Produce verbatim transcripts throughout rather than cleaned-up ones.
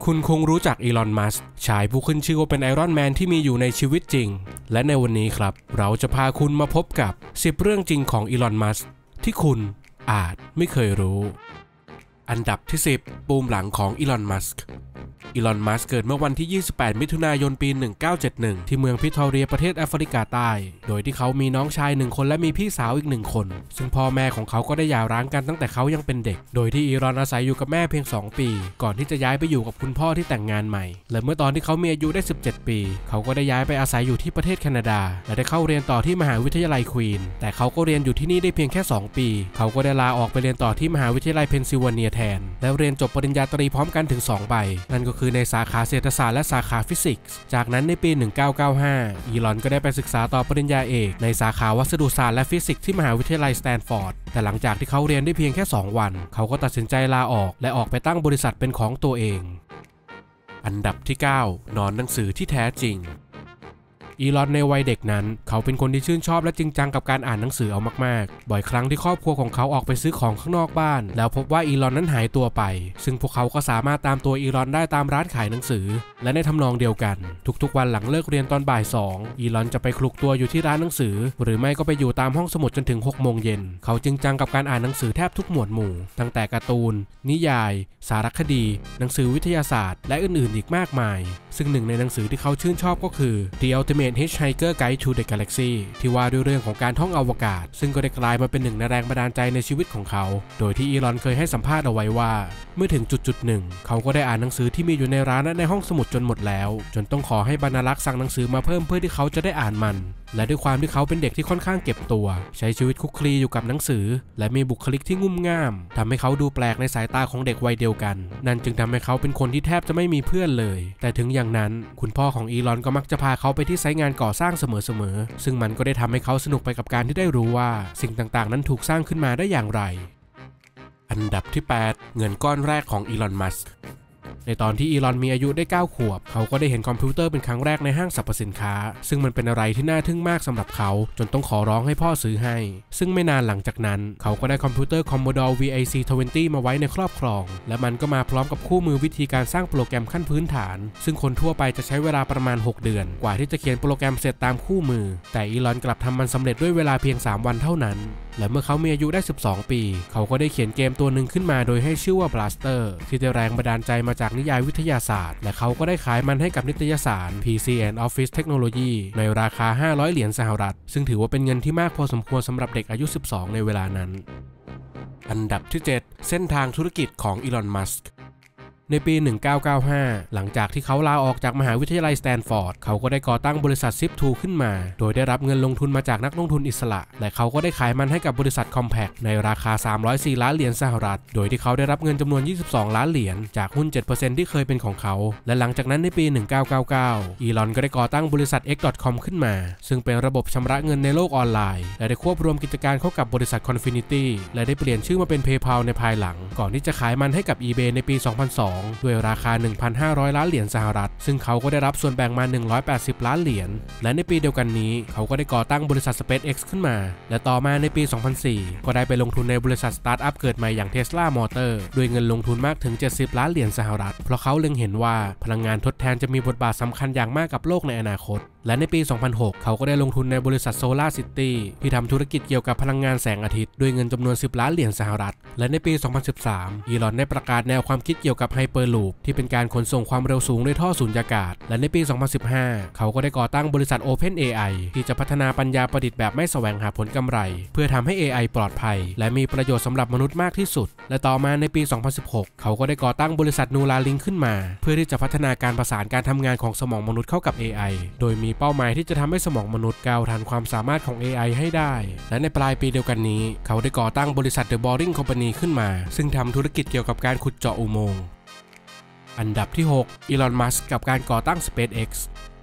คุณคงรู้จักอีลอน มัสก์ชายผู้ขึ้นชื่อว่าเป็นไอรอนแมนที่มีอยู่ในชีวิตจริงและในวันนี้ครับเราจะพาคุณมาพบกับสิบเรื่องจริงของอีลอน มัสก์ที่คุณอาจไม่เคยรู้อันดับที่สิบปูมหลังของอีลอน มัสก์อีลอน มัสก์เกิดเมื่อวันที่ยี่สิบแปดมิถุนายนปีหนึ่งเก้าเจ็ดหนึ่งที่เมืองพิทอเรียประเทศแอฟริกาใต้โดยที่เขามีน้องชายหนึ่งคนและมีพี่สาวอีกหนึ่งคนซึ่งพ่อแม่ของเขาก็ได้หย่าร้างกันตั้งแต่เขายังเป็นเด็กโดยที่อีลอนอาศัยอยู่กับแม่เพียงสองปีก่อนที่จะย้ายไปอยู่กับคุณพ่อที่แต่งงานใหม่และเมื่อตอนที่เขามีอายุได้สิบเจ็ดปีเขาก็ได้ย้ายไปอาศัยอยู่ที่ประเทศแคนาดาและได้เข้าเรียนต่อที่มหาวิทยาลัยควีนแต่เขาก็เรียนอยู่ที่นี่ได้เพียงแค่สองปีเขาก็ได้ลาออกไปเรียนต่อที่มหาวิทยาลัยเพนซิลเวเนียแทนและเรียนจบปริญญาตรีพร้อมกันถึงสองใบนั่นก็คือในสาขาเศรษฐศาสตร์และสาขาฟิสิกส์จากนั้นในปีหนึ่งเก้าเก้าห้าอีลอนก็ได้ไปศึกษาต่อปริญญาเอกในสาขาวัสดุศาสตร์และฟิสิกส์ที่มหาวิทยาลัยสแตนฟอร์ดแต่หลังจากที่เขาเรียนได้เพียงแค่สองวันเขาก็ตัดสินใจลาออกและออกไปตั้งบริษัทเป็นของตัวเองอันดับที่เก้านอนหนังสือที่แท้จริงอีลอนในวัยเด็กนั้นเขาเป็นคนที่ชื่นชอบและจริงจังกับการอ่านหนังสือเอามากๆบ่อยครั้งที่ครอบครัวของเขาออกไปซื้อของข้างนอกบ้านแล้วพบว่าอีลอนนั้นหายตัวไปซึ่งพวกเขาก็สามารถตามตัวอีลอนได้ตามร้านขายหนังสือและในทำนองเดียวกันทุกๆวันหลังเลิกเรียนตอนบ่ายสองอีลอนจะไปคลุกตัวอยู่ที่ร้านหนังสือหรือไม่ก็ไปอยู่ตามห้องสมุดจนถึงหกโมงเย็นเขาจริงจังกับการอ่านหนังสือแทบทุกหมวดหมู่ตั้งแต่การ์ตูนนิยายสารคดีหนังสือวิทยาศาสตร์และอื่นๆอีกมากมายซึ่งหนึ่งในหนังสือที่เขาชื่นชอบก็คือ The Ultimate Hitchhiker Guide to the Galaxy ที่ว่าด้วยเรื่องของการท่องอวกาศซึ่งก็ได้กลายมาเป็นหนึ่งในแรงบันดาลใจในชีวิตของเขาโดยที่อีลอนเคยให้สัมภาษณ์เอาไว้ว่าเมื่อถึงจุดๆหนึ่งเขาก็ได้อ่านหนังสือที่มีอยู่ในร้านและในห้องสมุดจนหมดแล้วจนต้องขอให้บรรณารักษ์สั่งหนังสือมาเพิ่มเพื่อที่เขาจะได้อ่านมันและด้วยความที่เขาเป็นเด็กที่ค่อนข้างเก็บตัวใช้ชีวิตคุกคลีอยู่กับหนังสือและมีบุคลิกที่งุ่มง่ามทำให้เขาดูแปลกในสายตาของเด็กวัยเดียวกันนั่นจึงทำให้เขาเป็นคนที่แทบจะไม่มีเพื่อนเลยแต่ถึงอย่างนั้นคุณพ่อของอีลอนก็มักจะพาเขาไปที่ไซต์งานก่อสร้างเสมอๆซึ่งมันก็ได้ทำให้เขาสนุกไปกับการที่ได้รู้ว่าสิ่งต่างๆนั้นถูกสร้างขึ้นมาได้อย่างไรอันดับที่แปดเงินก้อนแรกของอีลอน มัสก์ในตอนที่อีลอนมีอายุได้เก้าขวบเขาก็ได้เห็นคอมพิวเตอร์เป็นครั้งแรกในห้างสรรพสินค้าซึ่งมันเป็นอะไรที่น่าทึ่งมากสำหรับเขาจนต้องขอร้องให้พ่อซื้อให้ซึ่งไม่นานหลังจากนั้นเขาก็ได้คอมพิวเตอร์ Commodore วี ไอ ซี ยี่สิบ มาไว้ในครอบครองและมันก็มาพร้อมกับคู่มือวิธีการสร้างโปรแกรมขั้นพื้นฐานซึ่งคนทั่วไปจะใช้เวลาประมาณหกเดือนกว่าที่จะเขียนโปรแกรมเสร็จตามคู่มือแต่อีลอนกลับทำมันสำเร็จด้วยเวลาเพียงสามวันเท่านั้นและเมื่อเขามีอายุได้สิบสองปีเขาก็ได้เขียนเกมตัวหนึ่งขึ้นมาโดยให้ชื่อว่า Blaster ที่ได้แรงบันดาลใจมาจากนิยายวิทยาศาสตร์และเขาก็ได้ขายมันให้กับนิตยสาร พี ซี แอนด์ Office Technology ในราคาห้าร้อยเหรียญสหรัฐซึ่งถือว่าเป็นเงินที่มากพอสมควรสำหรับเด็กอายุสิบสองในเวลานั้นอันดับที่เจ็ดเส้นทางธุรกิจของอีลอน มัสก์ในปีหนึ่งเก้าเก้าห้าหลังจากที่เขาลาออกจากมหาวิทยาลัยสแตนฟอร์ดเขาก็ได้ก่อตั้งบริษัท ซิป ทู ขึ้นมาโดยได้รับเงินลงทุนมาจากนักลงทุนอิสระและเขาก็ได้ขายมันให้กับบริษัท Compaq ในราคาสามร้อยสี่ล้านเหรียญสหรัฐโดยที่เขาได้รับเงินจำนวนยี่สิบสองล้านเหรียญจากหุ้น เจ็ดเปอร์เซ็นต์ ที่เคยเป็นของเขาและหลังจากนั้นในปีหนึ่งเก้าเก้าเก้าอีลอนก็ได้ก่อตั้งบริษัท เอ็กซ์ ดอท คอม ขึ้นมาซึ่งเป็นระบบชำระเงินในโลกออนไลน์และได้ควบรวมกิจการเข้ากับบริษัท Confinity และได้เปลี่ยนชื่อมาเป็น PayPal ในภายหลังก่อนที่จะขายมันให้กับ eBay ในปีสองพันสองด้วยราคาหนึ่งพันห้าร้อยล้านเหรียญสหรัฐซึ่งเขาก็ได้รับส่วนแบ่งมาหนึ่งร้อยแปดสิบล้านเหรียญและในปีเดียวกันนี้เขาก็ได้ก่อตั้งบริษัท SpaceX ขึ้นมาและต่อมาในปีสองพันสี่ก็ได้ไปลงทุนในบริษัทสตาร์ทอัพเกิดใหม่อย่าง Tesla Motor ด้วยเงินลงทุนมากถึงเจ็ดสิบล้านเหรียญสหรัฐเพราะเขาเล็งเห็นว่าพลังงานทดแทนจะมีบทบาทสำคัญอย่างมากกับโลกในอนาคตและในปีสองพันหกเขาก็ได้ลงทุนในบริษัท Solar City ที่ทำธุรกิจเกี่ยวกับพลังงานแสงอาทิตย์ด้วยเงินจำนวนสิบล้านเหรียญสหรัฐและในปีสองพันสิบสามอีลอนได้ประกาศแนวความคิดเกี่ยวกับ Hyperloop ที่เป็นการขนส่งความเร็วสูงด้วยท่อสูญญากาศและในปีสองพันสิบห้าเขาก็ได้ก่อตั้งบริษัท Open เอ ไอ ที่จะพัฒนาปัญญาประดิษฐ์แบบไม่แสวงหาผลกำไรเพื่อทำให้ เอ ไอ ปลอดภัยและมีประโยชน์สำหรับมนุษย์มากที่สุดและต่อมาในปีสองพันสิบหกเขาก็ได้ก่อตั้งบริษัท Neuralink ขึ้นมาเพื่อที่จะพัฒนาการประสานการทำงานของสมองมนุษย์เข้ากับ เอ ไอ โดยมีเป้าหมายที่จะทำให้สมองมนุษย์ก้าวทันความสามารถของ เอ ไอ ให้ได้และในปลายปีเดียวกันนี้เขาได้ก่อตั้งบริษัท The Boring Company ขึ้นมาซึ่งทำธุรกิจเกี่ยวกับการขุดเจาะอุโมงค์อันดับที่หกอีลอน มัสก์กับการก่อตั้ง SpaceX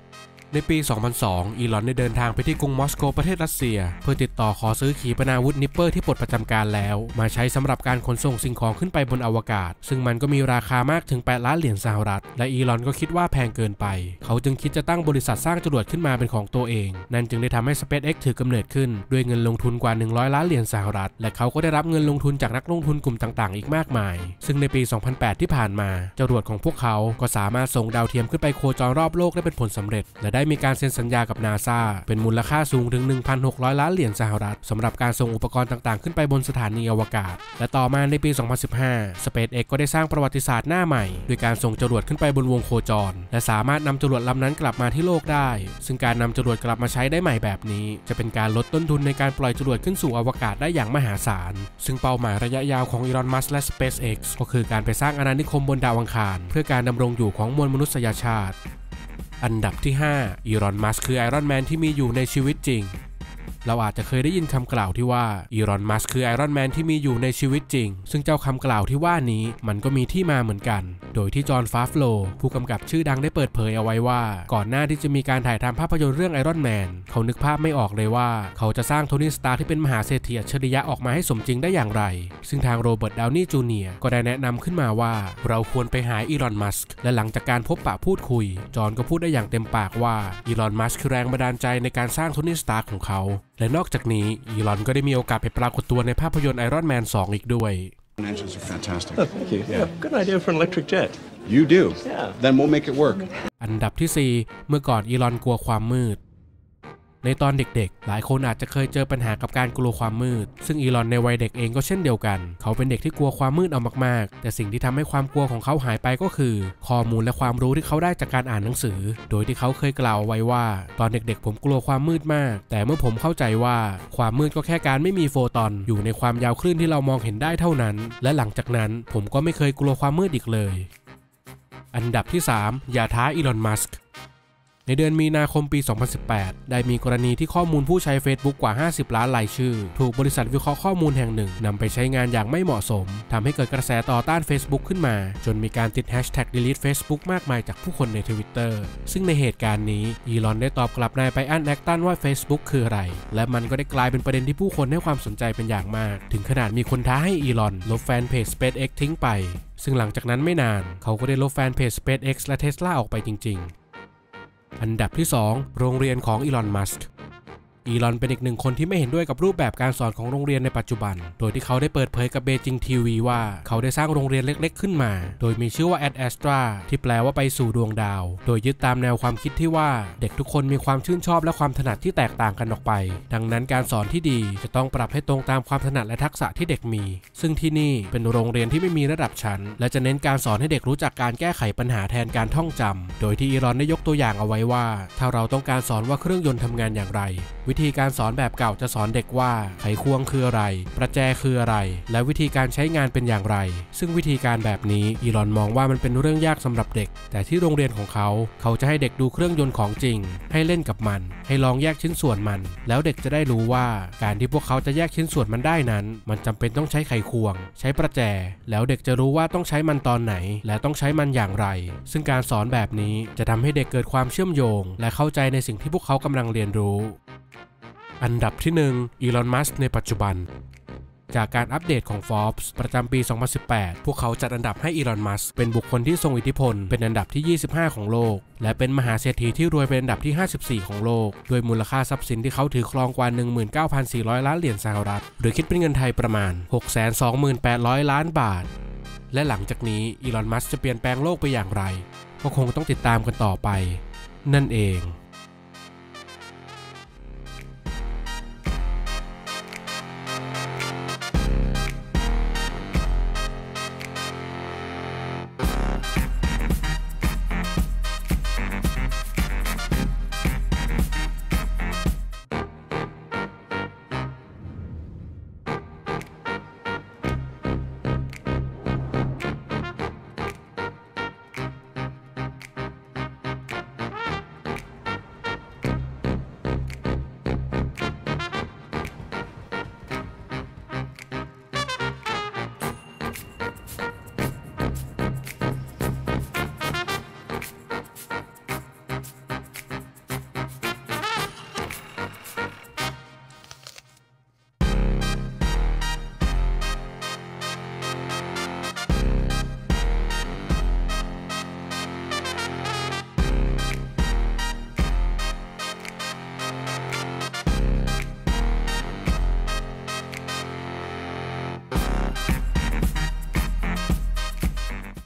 ในปี สองพันสอง อีลอนได้เดินทางไปที่กรุงมอสโกประเทศรัสเซียเพื่อติดต่อขอซื้อขีปนาวุธนิปเปอร์ที่ปลดประจำการแล้วมาใช้สำหรับการขนส่งสิ่งของขึ้นไปบนอวกาศซึ่งมันก็มีราคามากถึงแปดล้านเหรียญสหรัฐและอีลอนก็คิดว่าแพงเกินไปเขาจึงคิดจะตั้งบริษัทสร้างจรวดขึ้นมาเป็นของตัวเองนั่นจึงได้ทำให้ SpaceX ถือกำเนิดขึ้นด้วยเงินลงทุนกว่าหนึ่งร้อยล้านเหรียญสหรัฐและเขาก็ได้รับเงินลงทุนจากนักลงทุนกลุ่มต่างๆอีกมากมายซึ่งในปี สองพันแปด ที่ผ่านมาจรวดของพวกเขาก็สามารถส่งดาวเทียมขึ้นไปโคจรรอบโลกได้เป็นผลสำเร็จและได้มีการเซ็นสัญญากับ NASA เป็นมูลค่าสูงถึง หนึ่งพันหกร้อยล้านเหรียญสหรัฐสำหรับการส่งอุปกรณ์ต่างๆขึ้นไปบนสถานีอวกาศและต่อมาในปี สองพันสิบห้า SpaceX ก็ได้สร้างประวัติศาสตร์หน้าใหม่โดยการส่งจรวดขึ้นไปบนวงโคจรและสามารถนำจรวดลำนั้นกลับมาที่โลกได้ซึ่งการนำจรวดกลับมาใช้ได้ใหม่แบบนี้จะเป็นการลดต้นทุนในการปล่อยจรวดขึ้นสู่อวกาศได้อย่างมหาศาลซึ่งเป้าหมายระยะยาวของอีลอน มัสก์ และ SpaceX ก็คือการไปสร้างอาณานิคมบนดาวอังคารเพื่อการดำรงอยู่ของมวลมนุษยชาติอันดับที่ห้าอีลอน มัสก์ คือไอรอนแมนที่มีอยู่ในชีวิตจริงเราอาจจะเคยได้ยินคำกล่าวที่ว่าอีลอน มัสก์ คือไอรอนแมนที่มีอยู่ในชีวิตจริงซึ่งเจ้าคำกล่าวที่ว่านี้มันก็มีที่มาเหมือนกันโดยที่จอห์น ฟาฟโลผู้กำกับชื่อดังได้เปิดเผยเอาไว้ว่าก่อนหน้าที่จะมีการถ่ายทำภาพยนตร์เรื่องไอรอนแมนเขานึกภาพไม่ออกเลยว่าเขาจะสร้างโทนี่ สตาร์กที่เป็นมหาเศรษฐีอัจฉริยะออกมาให้สมจริงได้อย่างไรซึ่งทางโรเบิร์ต ดาวนี่ จูเนียร์ก็ได้แนะนำขึ้นมาว่าเราควรไปหาอีลอน มัสก์และหลังจากการพบปะพูดคุยจอห์นก็พูดได้อย่างเต็มปากว่าอีลอน มัสก์ คือแรงบันดาลใจในการสร้างโทนี่ สตาร์กของเขาและนอกจากนี้อีลอนก็ได้มีโอกาสไปปรากฏตัวในภาพยนตร์ไอรอนแมน สองอีกด้วย Engines are fantastic. Oh, thank you. Yeah, good idea for an electric jet. You do? Yeah. Then we'll make it work. อันดับที่สี่เมื่อก่อนอีลอนกลัวความมืดในตอนเด็กๆหลายคนอาจจะเคยเจอปัญหากับการกลัวความมืดซึ่งอีลอนในวัยเด็กเองก็เช่นเดียวกันเขาเป็นเด็กที่กลัวความมืดเอามากๆแต่สิ่งที่ทำให้ความกลัวของเขาหายไปก็คือข้อมูลและความรู้ที่เขาได้จากการอ่านหนังสือโดยที่เขาเคยกล่าวไว้ว่าตอนเด็กๆผมกลัวความมืดมากแต่เมื่อผมเข้าใจว่าความมืดก็แค่การไม่มีโฟตอนอยู่ในความยาวคลื่นที่เรามองเห็นได้เท่านั้นและหลังจากนั้นผมก็ไม่เคยกลัวความมืดอีกเลยอันดับที่สามอย่าท้าอีลอน มัสก์ในเดือนมีนาคมปี สองพันสิบแปด ได้มีกรณีที่ข้อมูลผู้ใช้ Facebook กว่า ห้าสิบ ล้านรายชื่อถูกบริษัทวิเคราะห์ข้อมูลแห่งหนึ่งนำไปใช้งานอย่างไม่เหมาะสมทำให้เกิดกระแสต่อต้าน Facebook ขึ้นมาจนมีการติด แฮชแท็ก ดีลีท เฟซบุ๊ก มากมายจากผู้คนใน Twitter ซึ่งในเหตุการณ์นี้อีลอนได้ตอบกลับนายไบรอัน แอคตันว่า Facebook คืออะไรและมันก็ได้กลายเป็นประเด็นที่ผู้คนให้ความสนใจเป็นอย่างมากถึงขนาดมีคนท้าให้อีลอนลบแฟนเพจ SpaceX ทิ้งไปซึ่งหลังจากนั้นไม่นานเขาก็ได้ลบแฟนเพจ SpaceX และ Tesla ออกไปจริงๆอันดับที่สองโรงเรียนของอีลอน มัสก์อีลอนเป็นอีกหนึ่งคนที่ไม่เห็นด้วยกับรูปแบบการสอนของโรงเรียนในปัจจุบันโดยที่เขาได้เปิดเผยกับเบจิงทีวีว่าเขาได้สร้างโรงเรียนเล็กๆขึ้นมาโดยมีชื่อว่า แอด แอสตรา ที่แปลว่าไปสู่ดวงดาวโดยยึดตามแนวความคิดที่ว่าเด็กทุกคนมีความชื่นชอบและความถนัดที่แตกต่างกันออกไปดังนั้นการสอนที่ดีจะต้องปรับให้ตรงตามความถนัดและทักษะที่เด็กมีซึ่งที่นี่เป็นโรงเรียนที่ไม่มีระดับชั้นและจะเน้นการสอนให้เด็กรู้จักการแก้ไขปัญหาแทนการท่องจำโดยที่อีลอนได้ยกตัวอย่างเอาไว้ว่าถ้าเราต้องการสอนว่าเครื่องยนต์ทำงานอย่างไรวิธีการสอนแบบเก่าจะสอนเด็กว่าไขควงคืออะไรประแจคืออะไรและวิธีการใช้งานเป็นอย่างไรซึ่งวิธีการแบบนี้อีลอนมองว่ามันเป็นเรื่องยากสำหรับเด็กแต่ที่โรงเรียนของเขาเขาจะให้เด็กดูเครื่องยนต์ของจริงให้เล่นกับมันให้ลองแยกชิ้นส่วนมันแล้วเด็กจะได้รู้ว่าการที่พวกเขาจะแยกชิ้นส่วนมันได้นั้นมันจำเป็นต้องใช้ไขควงใช้ประแจแล้วเด็กจะรู้ว่าต้องใช้มันตอนไหนและต้องใช้มันอย่างไรซึ่งการสอนแบบนี้จะทำให้เด็กเกิดความเชื่อมโยงและเข้าใจในสิ่งที่พวกเขากำลังเรียนรู้อันดับที่หนึ่งอีลอน มัสก์ ในปัจจุบันจากการอัปเดตของ Forbes ประจำปี สองพันสิบแปด พวกเขาจัดอันดับให้อีลอน มัสก์ เป็นบุคคลที่ทรงอิทธิพลเป็นอันดับที่ยี่สิบห้าของโลกและเป็นมหาเศรษฐีที่รวยเป็นอันดับที่ห้าสิบสี่ของโลกด้วยมูลค่าทรัพย์สินที่เขาถือครองกว่า หนึ่งหมื่นเก้าพันสี่ร้อย ล้านเหรียญสหรัฐหรือคิดเป็นเงินไทยประมาณ หกแสนสองหมื่นแปดร้อย ล้านบาทและหลังจากนี้อีลอน มัสก์ จะเปลี่ยนแปลงโลกไปอย่างไรก็คงต้องติดตามกันต่อไปนั่นเอง